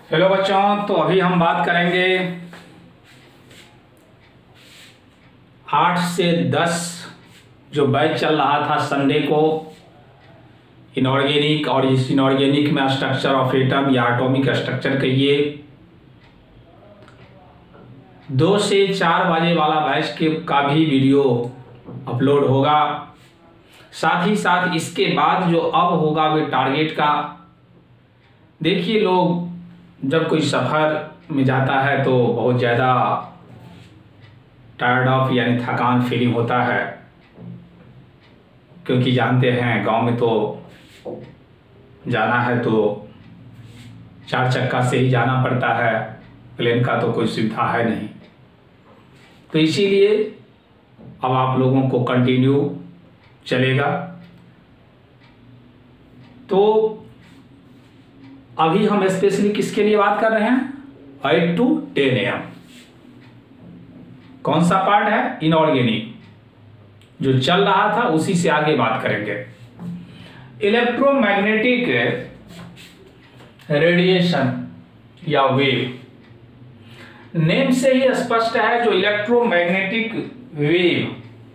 Hello बच्चों, तो अभी हम बात करेंगे 8 से 10 जो बैच चल रहा था संडे को इनऑर्गेनिक, और इस इनऑर्गेनिक में स्ट्रक्चर ऑफ एटम या एटॉमिक स्ट्रक्चर कहिए, 2 से 4 बजे वाला बैच का भी वीडियो अपलोड होगा। साथ ही साथ इसके बाद जो अब होगा वे टारगेट का। देखिए, लोग जब कोई सफ़र में जाता है तो बहुत ज़्यादा टायर्ड ऑफ यानी थकान फीलिंग होता है, क्योंकि जानते हैं गांव में तो जाना है तो 4 चक्का से ही जाना पड़ता है, प्लेन का तो कोई सुविधा है नहीं। तो इसीलिए अब आप लोगों को कंटिन्यू चलेगा। तो अभी हम स्पेशली किसके लिए बात कर रहे हैं? 8 to 10 AM। कौन सा पार्ट है? इनऑर्गेनिक जो चल रहा था उसी से आगे बात करेंगे। इलेक्ट्रोमैग्नेटिक रेडिएशन या वेव, नेम से ही स्पष्ट है। जो इलेक्ट्रोमैग्नेटिक वेव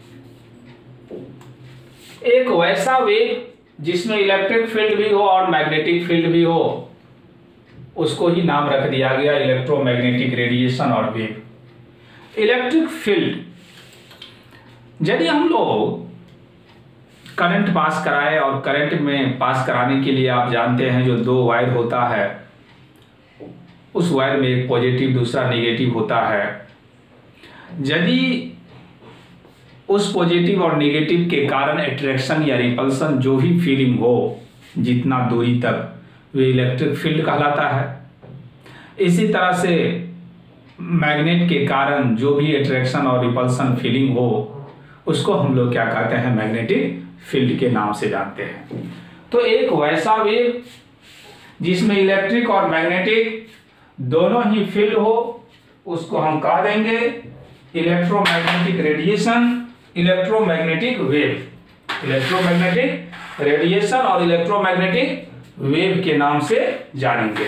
एक वैसा वेव जिसमें इलेक्ट्रिक फील्ड भी हो और मैग्नेटिक फील्ड भी हो, उसको ही नाम रख दिया गया इलेक्ट्रोमैग्नेटिक रेडिएशन और वेव। इलेक्ट्रिक फील्ड, यदि हम लोग करंट पास कराए, और करंट में पास कराने के लिए आप जानते हैं जो 2 वायर होता है, उस वायर में एक पॉजिटिव दूसरा नेगेटिव होता है। यदि उस पॉजिटिव और नेगेटिव के कारण अट्रैक्शन या रिपल्सन जो भी फीलिंग हो जितना दूरी तक, वे इलेक्ट्रिक फील्ड कहलाता है। इसी तरह से मैग्नेट के कारण जो भी अट्रैक्शन और रिपल्सन फीलिंग हो उसको हम लोग क्या कहते हैं? मैग्नेटिक फील्ड के नाम से जानते हैं। तो एक वैसा वेव जिसमें इलेक्ट्रिक और मैग्नेटिक दोनों ही फील्ड हो, उसको हम कह देंगे electromagnetic radiation, electromagnetic wave. Electromagnetic radiation और इलेक्ट्रोमैग्नेटिक वेव के नाम से जानेंगे।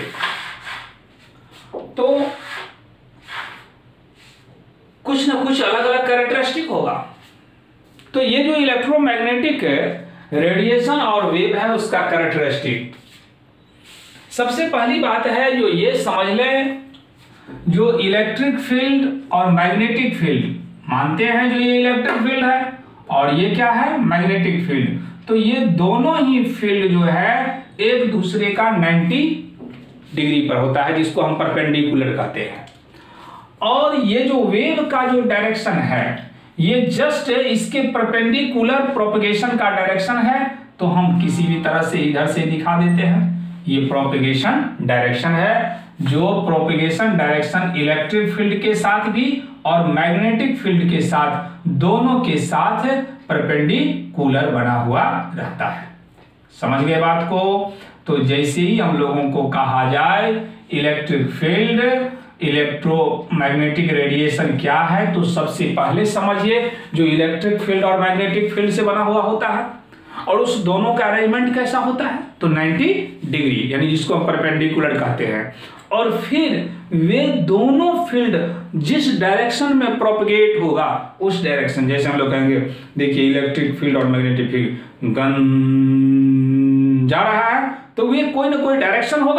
तो कुछ ना कुछ अलग अलग कैरेक्टरिस्टिक होगा। तो ये जो इलेक्ट्रोमैग्नेटिक रेडिएशन और वेव है उसका कैरेक्टरिस्टिक, सबसे पहली बात है जो ये समझ लें, जो इलेक्ट्रिक फील्ड और मैग्नेटिक फील्ड मानते हैं, जो ये इलेक्ट्रिक फील्ड है और ये क्या है? Magnetic field. तो ये दोनों ही फील्ड जो है एक दूसरे का 90 डिग्री पर होता है, जिसको हम परपेंडिकुलर कहते हैं। और ये जो वेव का जो डायरेक्शन है, ये जस्ट इसके परपेंडिकुलर प्रोपगेशन का डायरेक्शन है। तो हम किसी भी तरह से इधर से दिखा देते हैं, ये प्रोपगेशन डायरेक्शन है। जो प्रोपगेशन डायरेक्शन इलेक्ट्रिक फील्ड के साथ भी और मैग्नेटिक फील्ड के साथ, दोनों के साथ परपेंडिकुलर बना हुआ रहता है। समझ गए बात को? तो जैसे ही हम लोगों को कहा जाए इलेक्ट्रिक फील्ड, इलेक्ट्रोमैग्नेटिक रेडिएशन क्या है, तो सबसे पहले समझिए जो इलेक्ट्रिक फील्ड और मैग्नेटिक फील्ड से बना हुआ होता है, और उस दोनों का अरेंजमेंट कैसा होता है? तो 90 डिग्री, यानी जिसको हम परपेंडिकुलर कहते हैं। और फिर वे दोनों फील्ड जिस डायरेक्शन में प्रोपगेट होगा उस डायरेक्शन, जैसे हम लोग कहेंगे, देखिए इलेक्ट्रिक फील्ड और मैग्नेटिक फील्ड गन जा रहा है, तो वे कोई ना कोई डायरेक्शन होगा।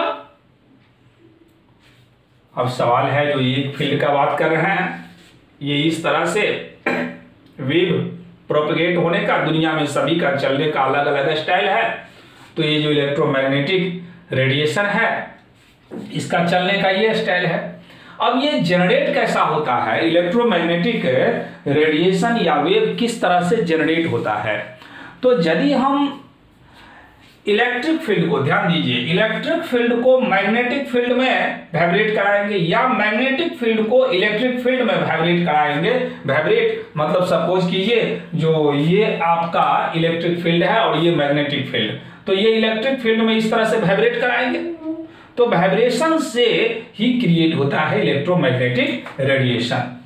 अब सवाल है, जो एक फील्ड का बात कर रहे हैं, ये इस तरह से वेव प्रोपगेट होने का, दुनिया में सभी का चलने का अलग अलग स्टाइल है। तो ये जो इलेक्ट्रोमैग्नेटिक रेडिएशन है, इसका चलने का ये स्टाइल है। अब ये जनरेट कैसा होता है? इलेक्ट्रोमैग्नेटिक रेडिएशन या वेव किस तरह से जनरेट होता है? तो यदि हम इलेक्ट्रिक फील्ड को, ध्यान दीजिए, इलेक्ट्रिक फील्ड को मैग्नेटिक फील्ड में वाइब्रेट कराएंगे या मैग्नेटिक फील्ड को इलेक्ट्रिक फील्ड में वाइब्रेट कराएंगे। वाइब्रेट मतलब सपोज कीजिए जो ये आपका इलेक्ट्रिक फील्ड है और ये मैग्नेटिक फील्ड, तो ये इलेक्ट्रिक फील्ड में इस तरह से वाइब्रेट कराएंगे, तो वाइब्रेशन से ही क्रिएट होता है इलेक्ट्रोमैग्नेटिक रेडिएशन।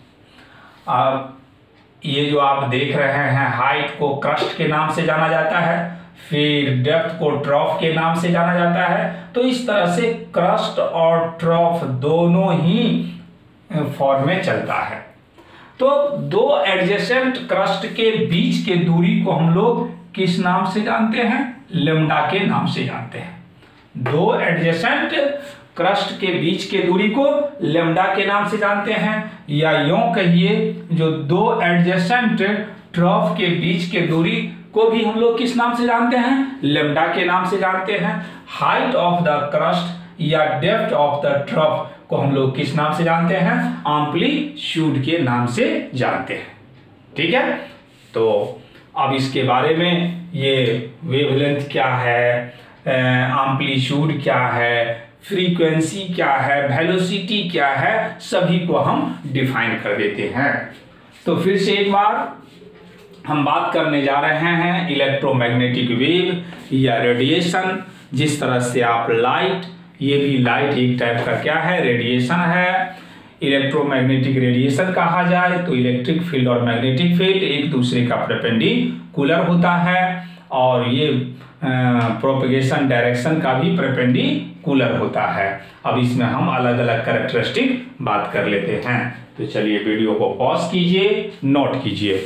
अब ये जो आप देख रहे हैं हाइट को क्रस्ट के नाम से जाना जाता है, फिर डेप्थ को ट्रॉफ के नाम से जाना जाता है। तो इस तरह से क्रस्ट और ट्रॉफ दोनों ही फॉर्म में चलता है। तो दो एडजेसेंट क्रस्ट के बीच के दूरी को हम लोग किस नाम से जानते हैं? लेम्डा के नाम से जानते हैं। दो एडजेसेंट क्रस्ट के बीच के दूरी को लेम्डा के नाम से जानते हैं, या यूं कहिए जो दो एडजेसेंट ट्रॉफ के बीच के दूरी को भी हम लोग किस नाम से जानते हैं? लेम्डा के नाम से जानते हैं। हाइट ऑफ द क्रस्ट या डेप्थ ऑफ द ट्रॉफ को हम लोग किस नाम से जानते हैं? एम्पलीट्यूड के नाम से जानते हैं। ठीक है, तो अब इसके बारे में ये वेवलेंथ क्या है, एम्पलीट्यूड क्या है, फ्रीक्वेंसी क्या है, वेलोसिटी क्या है, सभी को हम डिफाइन कर देते हैं। तो फिर से एक बार हम बात करने जा रहे हैं इलेक्ट्रोमैग्नेटिक वेव या रेडिएशन। जिस तरह से आप लाइट, ये भी लाइट एक टाइप का क्या है? रेडिएशन है। इलेक्ट्रोमैग्नेटिक रेडिएशन कहा जाए तो इलेक्ट्रिक फील्ड और मैग्नेटिक फील्ड एक दूसरे का परपेंडिकुलर होता है, और ये प्रोपगेशन डायरेक्शन का भी परपेंडिकुलर होता है। अब इसमें हम अलग अलग कैरेक्टरिस्टिक बात कर लेते हैं। तो चलिए वीडियो को पॉज कीजिए, नोट कीजिए।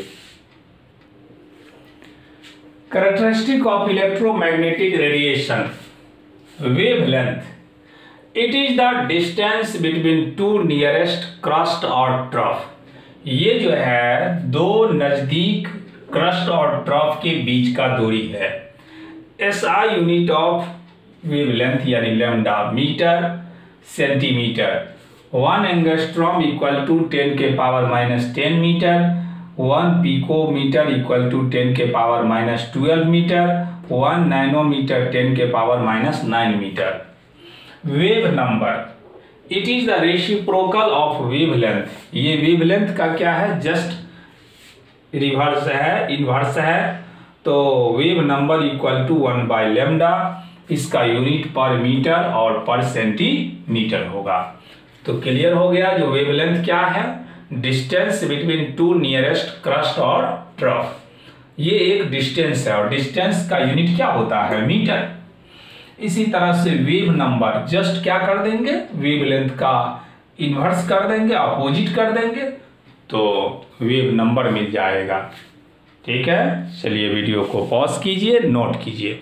Characteristic of electromagnetic radiation. Wavelength. It is the distance between two nearest crust or trough. ये जो है दो नजदीक क्रस्ट और ट्रॉफ के बीच का दूरी है। SI यूनिट ऑफ वेवलेंथ यानी lambda metre centimetre. 1 angstrom equal to 10 के power -10 metre. 1 picometre equal to 10 के पावर -12 मीटर। 1 नैनोमीटर 10 के power -9 metre. Wave number, it is the reciprocal of wavelength. ये वेवलेंथ का क्या है? जस्ट रिवर्स है, inverse है। तो वेव नंबर इक्वल टू 1/λ। इसका यूनिट पर मीटर और पर सेंटीमीटर होगा। तो क्लियर हो गया जो वेवलेंथ क्या है? Distance between two nearest crest और ट्रॉफ। ये एक डिस्टेंस है और डिस्टेंस का यूनिट क्या होता है? मीटर। इसी तरह से वेव नंबर जस्ट क्या कर देंगे? वेवलेंथ का इन्वर्स कर देंगे, अपोजिट कर देंगे, तो वेव नंबर मिल जाएगा। ठीक है, चलिए वीडियो को पॉज कीजिए, नोट कीजिए।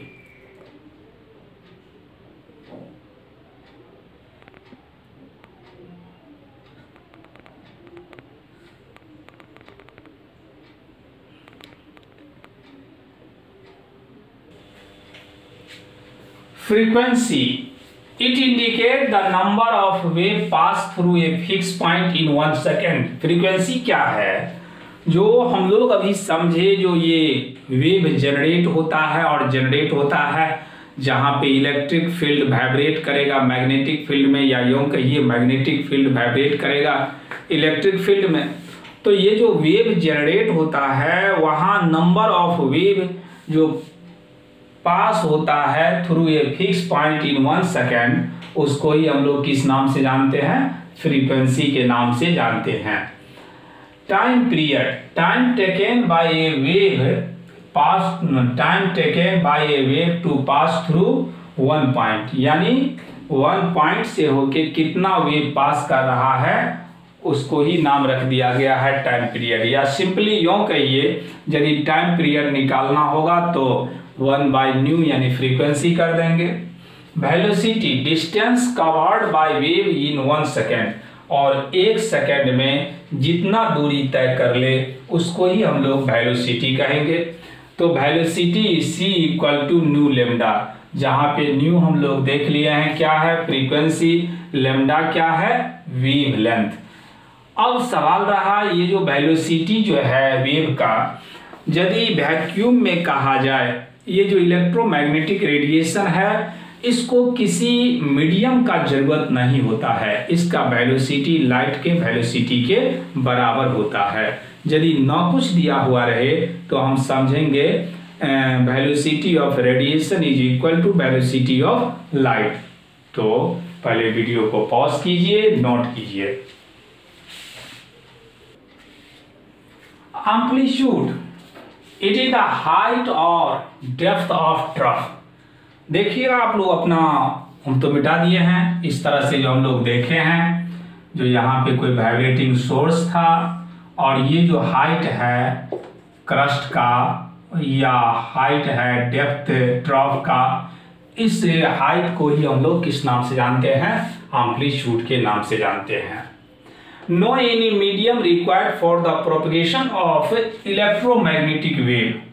Frequency, it indicate the number of wave pass through a fixed point in 1 second. Frequency क्या है? जो हम लोग अभी समझे, जो ये वेव जनरेट होता है और जनरेट होता है जहाँ पे इलेक्ट्रिक फील्ड वाइब्रेट करेगा मैग्नेटिक फील्ड में, या यूं कहिए मैग्नेटिक फील्ड वाइब्रेट करेगा इलेक्ट्रिक फील्ड में। तो ये जो वेव जनरेट होता है वहाँ नंबर ऑफ वेव जो पास होता है through a fix point in 1 second, उसको ही हम लोग किस नाम से जानते हैं? फ्रीक्वेंसी के नाम से जानते हैं। Time period, time taken by a wave pass, time taken by a wave to pass through 1 point, यानी 1 पॉइंट से होके कितना वेव पास कर रहा है उसको ही नाम रख दिया गया है टाइम पीरियड। या सिंपली यूं कहिए, यदि टाइम पीरियड निकालना होगा तो 1/ν यानी फ्रीक्वेंसी कर देंगे। Velocity, distance covered by wave in 1 second, और 1 सेकेंड में जितना दूरी तय कर ले उसको ही हम लोग वेलोसिटी कहेंगे। तो velocity c equal to nu lambda, जहाँ पे न्यू हम लोग देख लिए हैं क्या है? फ्रीक्वेंसी। लेम्डा क्या है? वेवलेंथ। अब सवाल रहा, ये जो वेलोसिटी जो है वेव का, यदि वैक्यूम में कहा जाए, ये जो इलेक्ट्रोमैग्नेटिक रेडिएशन है इसको किसी मीडियम का जरूरत नहीं होता है। इसका वेलोसिटी लाइट के वेलोसिटी के बराबर होता है। यदि न कुछ दिया हुआ रहे तो हम समझेंगे velocity of radiation is equal to velocity of light. तो पहले वीडियो को पॉज कीजिए, नोट कीजिए। Amplitude, it is the height और डेप्थ ऑफ ट्रफ। देखिएगा आप लोग अपना, हम तो मिटा दिए हैं इस तरह से जो हम लोग देखे हैं, जो यहाँ पे कोई वाइब्रेटिंग सोर्स था और ये जो हाइट है क्रस्ट का या हाइट है डेप्थ ट्रफ का, इस हाइट को ही हम लोग किस नाम से जानते हैं? एम्पलीट्यूड के नाम से जानते हैं। No any medium required for the propagation of electromagnetic wave.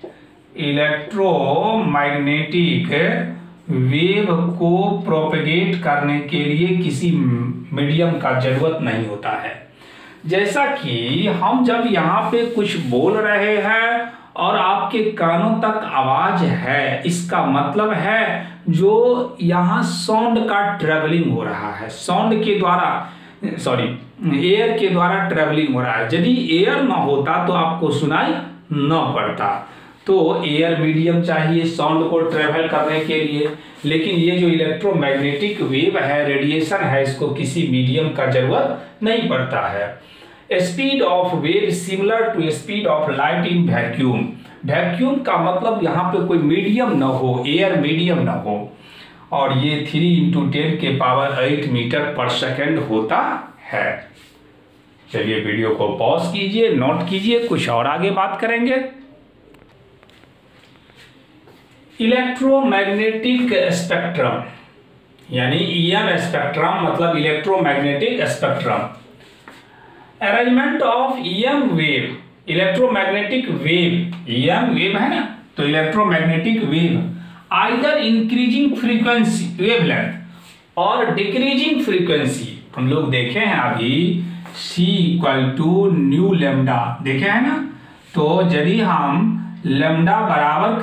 Electromagnetic wave को प्रोपगेट करने के लिए किसी मीडियम का जरूरत नहीं होता है। जैसा कि हम जब यहाँ पे कुछ बोल रहे हैं और आपके कानों तक आवाज है, इसका मतलब है जो यहाँ साउंड का ट्रेवलिंग हो रहा है, साउंड के द्वारा, एयर के द्वारा ट्रेवलिंग हो रहा है। यदि एयर ना होता तो आपको सुनाई न पड़ता, तो एयर मीडियम चाहिए साउंड को ट्रेवल करने के लिए। लेकिन ये जो इलेक्ट्रोमैग्नेटिक वेव है, रेडिएशन है, इसको किसी मीडियम का जरूरत नहीं पड़ता है। Speed of wave similar to speed of light in vacuum. Vacuum का मतलब यहाँ पे कोई मीडियम न हो, एयर मीडियम न हो, और ये 3 × 10⁸ मीटर पर सेकेंड होता है। चलिए वीडियो को पॉज कीजिए, नोट कीजिए, कुछ और आगे बात करेंगे। इलेक्ट्रोमैग्नेटिक स्पेक्ट्रम यानी ईएम स्पेक्ट्रम मतलब electromagnetic spectrum. Arrangement of EM wave, electromagnetic wave, EM wave है ना, तो electromagnetic wave either increasing frequency wavelength और डिक्रीजिंग फ्रीक्वेंसी। हम लोग देखे हैं अभी C = न्यू लेमडा, देखे हैं ना। तो यदि हम लेमडा बराबर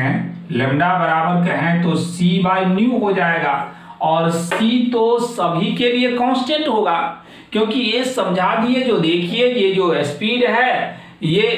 कहें तो C/न्यू हो जाएगा, और C तो सभी के लिए कांस्टेंट होगा, क्योंकि ये समझा दिए, जो देखिए ये जो स्पीड है ये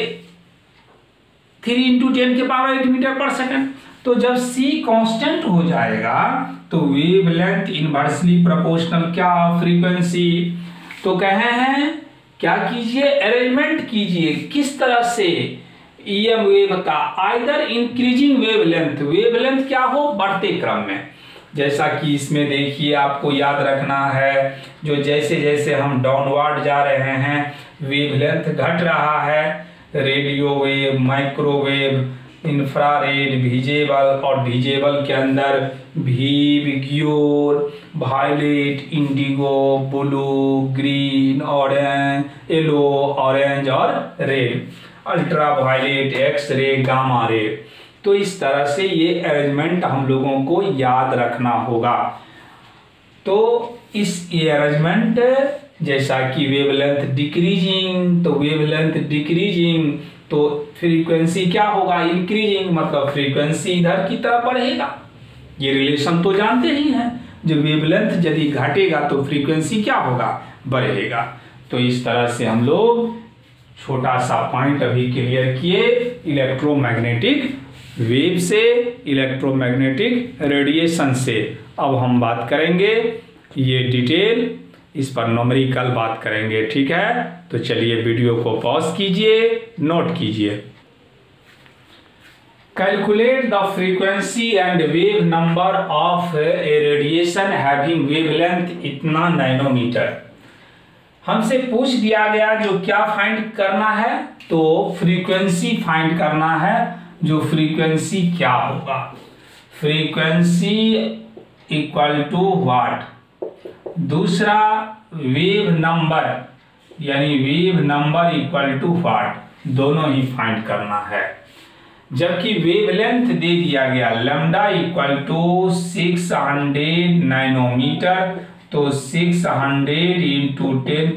3 × 10⁸ मीटर पर सेकेंड। तो जब C कांस्टेंट हो जाएगा तो वेवलेंथ इनवर्सली प्रोपोर्शनल क्या फ्रीक्वेंसी। तो कहे हैं क्या कीजिए, अरेंजमेंट कीजिए, किस तरह से ईएम वेव का आइदर इंक्रीजिंग वेवलेंथ, वेवलेंथ क्या हो, बढ़ते क्रम में। जैसा कि इसमें देखिए आपको याद रखना है, जो जैसे जैसे हम डाउनवर्ड जा रहे हैं वेवलेंथ घट रहा है। Radio wave, microwave, infrared, visible, और विजिबल के अंदर वी, विग्योर, violet, indigo, blue, green, orange, yellow, orange और red, ultra violet, X ray, gamma ray. तो इस तरह से ये अरेंजमेंट हम लोगों को याद रखना होगा। तो इस ये अरेंजमेंट, जैसा कि वेवलेंथ डिक्रीजिंग, तो वेवलेंथ डिक्रीजिंग तो फ्रीक्वेंसी क्या होगा, इंक्रीजिंग, मतलब फ्रीक्वेंसी इधर की तरफ बढ़ेगा। ये रिलेशन तो जानते ही हैं, जो वेवलेंथ यदि घटेगा तो फ्रीक्वेंसी क्या होगा, बढ़ेगा। तो इस तरह से हम लोग छोटा सा पॉइंट अभी क्लियर किए इलेक्ट्रोमैग्नेटिक वेव से, इलेक्ट्रोमैग्नेटिक रेडिएशन से। अब हम बात करेंगे ये डिटेल, इस पर न्यूमेरिकल बात करेंगे, ठीक है। तो चलिए वीडियो को पॉज कीजिए, नोट कीजिए। Calculate the frequency and wave number of a radiation having wavelength इतना नैनोमीटर। हमसे पूछ दिया गया जो क्या फाइंड करना है, तो फ्रीक्वेंसी फाइंड करना है। जो फ्रीक्वेंसी क्या होगा, फ्रीक्वेंसी = व्हाट। दूसरा वेव नंबर, यानी वेव नंबर = व्हाट, दोनों ही फाइंड करना है। जबकि वेवलेंथ दे दिया गया लैम्डा = 600 नैनोमीटर, तो 600 ×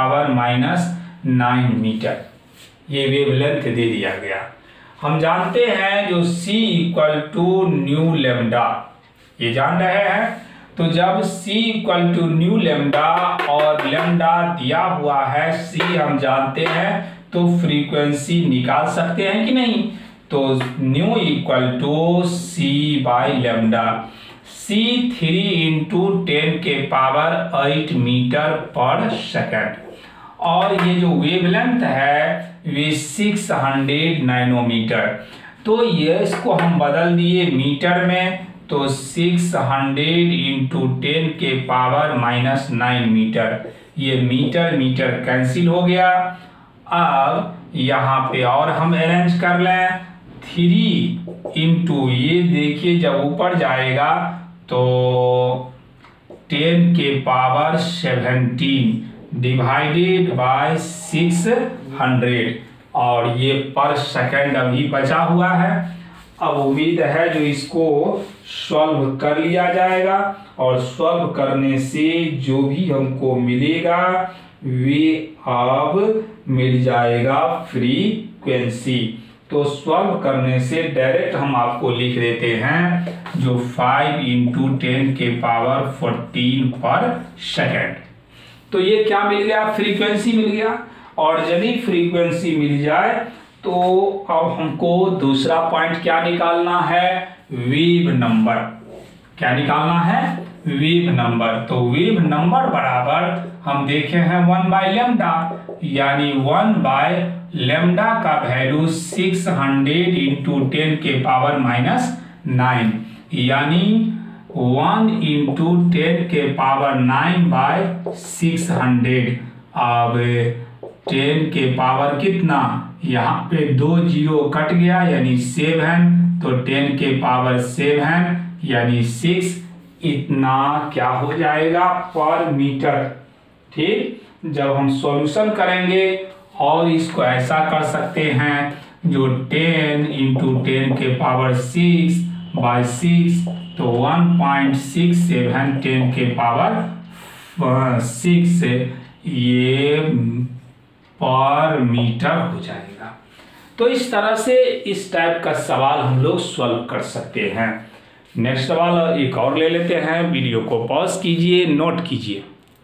10⁻⁹ मीटर ये वेवलेंथ दे दिया गया। हम जानते हैं जो C = न्यू लेमडा, ये जान रहे हैं। तो जब C = न्यू लेमडा और लेमडा दिया हुआ है, C हम जानते हैं, तो फ्रीक्वेंसी निकाल सकते हैं कि नहीं। तो nu = C/λ, C 3 × 10⁸ metre per second, और ये जो वेवलेंथ है वे 600 नैनोमीटर। तो ये इसको हम बदल दिए मीटर में, तो 600 इंटू 10 के पावर माइनस 9 मीटर। ये मीटर मीटर कैंसिल हो गया। अब यहाँ पे और हम अरेंज कर लें, 3 इंटू ये देखिए जब ऊपर जाएगा तो 10 के पावर 17 डिवाइडेड बाय 600 और ये पर सेकंड अभी बचा हुआ है। अब उम्मीद है जो इसको सॉल्व कर लिया जाएगा और सॉल्व करने से जो भी हमको मिलेगा वे अब मिल जाएगा फ्रीक्वेंसी। तो सॉल्व करने से डायरेक्ट हम आपको लिख देते हैं जो 5 इंटू 10 के पावर 14 पर सेकेंड। तो ये क्या मिल गया, फ्रीक्वेंसी मिल गया। और यदि फ्रीक्वेंसी मिल जाए तो अब हमको दूसरा पॉइंट क्या निकालना है, वेव नंबर। क्या निकालना है, वेव नंबर। तो वेव नंबर बराबर हम देखे हैं 1/λ, यानी 1/λ का वैल्यू 600 इंटू 10 के पावर माइनस 9, यानी 1 इंटू 10 के पावर 9/600। अब 10 के पावर कितना, यहाँ पे 2 जीरो कट गया यानी 7, तो 10 के पावर 7 यानी 6, इतना क्या हो जाएगा पर मीटर। ठीक, जब हम सॉल्यूशन करेंगे और इसको ऐसा कर सकते हैं जो 10 इंटू 10 के पावर 6/6, तो 1.67 10 के पावर 6 ये पर मीटर हो जाएगा। तो इस तरह से इस टाइप का सवाल हम लोग सॉल्व कर सकते हैं। नेक्स्ट सवाल एक और ले लेते हैं, वीडियो को पॉज कीजिए, नोट कीजिए।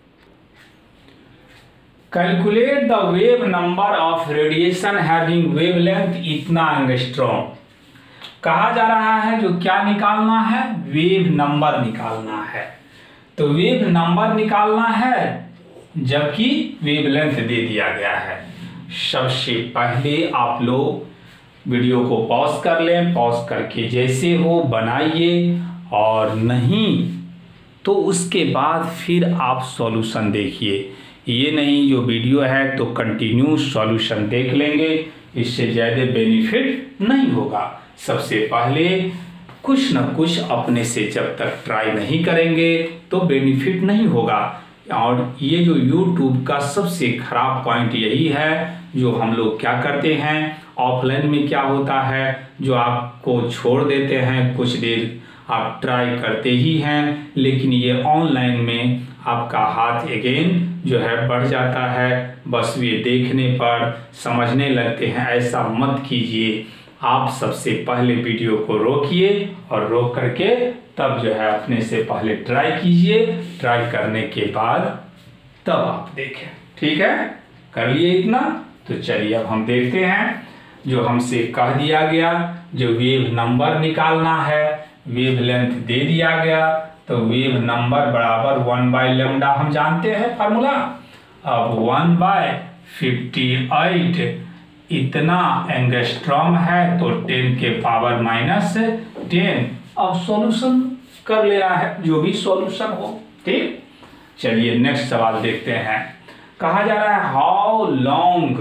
Calculate the wave number of radiation having wavelength इतना एंगस्ट्रॉम। कहा जा रहा है जो क्या निकालना है, वेव नंबर निकालना है। तो वेव नंबर निकालना है जबकि वेवलेंथ दे दिया गया है। सबसे पहले आप लोग वीडियो को पॉज कर लें, पॉज करके जैसे हो बनाइए, और नहीं तो उसके बाद फिर आप सॉल्यूशन देखिए। ये नहीं जो वीडियो है तो कंटिन्यू सॉल्यूशन देख लेंगे, इससे ज़्यादा बेनिफिट नहीं होगा। सबसे पहले कुछ न कुछ अपने से जब तक ट्राई नहीं करेंगे तो बेनिफिट नहीं होगा। और ये जो YouTube का सबसे खराब पॉइंट यही है, जो हम लोग क्या करते हैं ऑफलाइन में क्या होता है, जो आपको छोड़ देते हैं, कुछ देर आप ट्राई करते ही हैं, लेकिन ये ऑनलाइन में आपका हाथ अगेन जो है बढ़ जाता है। बस ये देखने पर समझने लगते हैं, ऐसा मत कीजिए। आप सबसे पहले वीडियो को रोकिए और रोक करके तब जो है अपने से पहले ट्राई कीजिए। ट्राई करने के बाद तब आप देखें। ठीक है, कर लिए इतना। तो चलिए अब हम देखते हैं जो हमसे कह दिया गया, जो वेव नंबर निकालना है, वेवलेंथ दे दिया गया, तो वेव नंबर बराबर 1/λ हम जानते हैं फार्मूला। अब 1/58 इतना एंगस्ट्रॉम है, तो 10 के पावर माइनस 10। अब सॉल्यूशन कर लेना है, जो भी सॉल्यूशन हो। ठीक, चलिए नेक्स्ट सवाल देखते हैं। कहा जा रहा है how long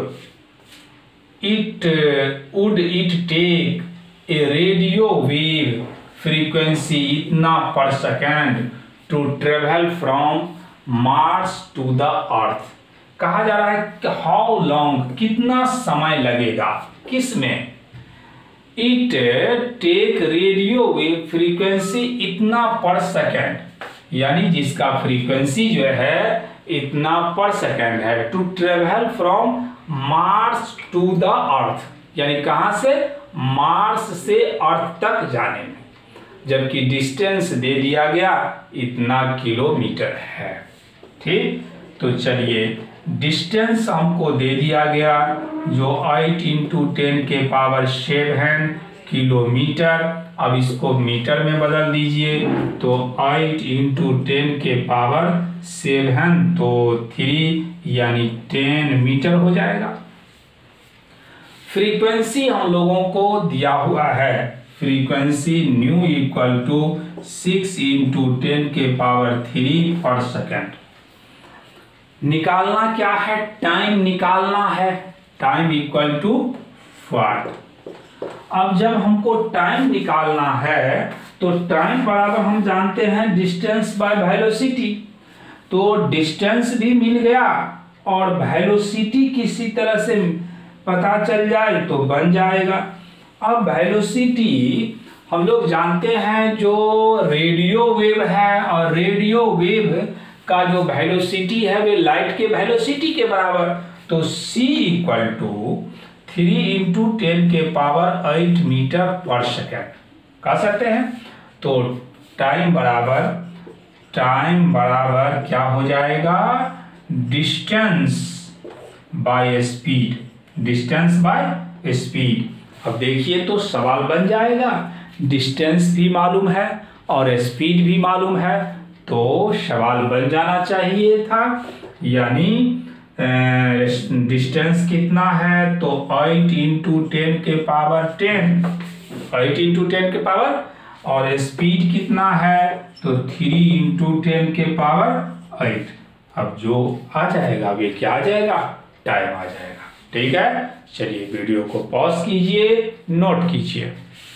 would it take a radio wave frequency इतना per second to travel from Mars to the earth. कहा जा रहा है कि हाउ लॉन्ग कितना समय लगेगा, किसमें, it take radio wave frequency इतना पर सेकेंड, यानी जिसका फ्रीक्वेंसी जो है इतना पर सेकेंड है, to travel from Mars to the earth, यानी कहां से, मार्स से अर्थ तक जाने में, जबकि डिस्टेंस दे दिया गया इतना किलोमीटर है। ठीक, तो चलिए डिस्टेंस हमको दे दिया गया जो 8 इंटू 10 के पावर 7 किलोमीटर, अब इसको मीटर में बदल दीजिए तो 8 इंटू 10 के पावर 7 तो 3 यानी 10 मीटर हो जाएगा। फ्रीक्वेंसी हम लोगों को दिया हुआ है, frequency nu equal to 6 into 10 के पावर 3 पर सेकेंड। निकालना क्या है, टाइम निकालना है, टाइम इक्वल टू वाट। अब जब हमको टाइम निकालना है तो टाइम बराबर हम जानते हैं डिस्टेंस बाय वेलोसिटी, तो डिस्टेंस भी मिल गया और वेलोसिटी किसी तरह से पता चल जाए तो बन जाएगा। अब वेलोसिटी हम लोग जानते हैं जो रेडियो वेव है, और रेडियो वेव का जो वेलोसिटी है वे लाइट के वेलोसिटी के बराबर, तो c इक्वल टू 3 इंटू 10 के पावर 8 मीटर पर सेकेंड कह सकते हैं। तो टाइम बराबर क्या हो जाएगा, distance by speed, distance by speed. अब देखिए तो सवाल बन जाएगा, डिस्टेंस भी मालूम है और स्पीड भी मालूम है, तो सवाल बन जाना चाहिए था। यानी डिस्टेंस कितना है, तो 8 इंटू 10 के पावर 10, 8 इंटू 10 के पावर, और स्पीड कितना है तो 3 इंटू 10 के पावर 8। अब जो आ जाएगा वे क्या आ जाएगा, टाइम आ जाएगा। ठीक है, चलिए वीडियो को पॉज कीजिए, नोट कीजिए।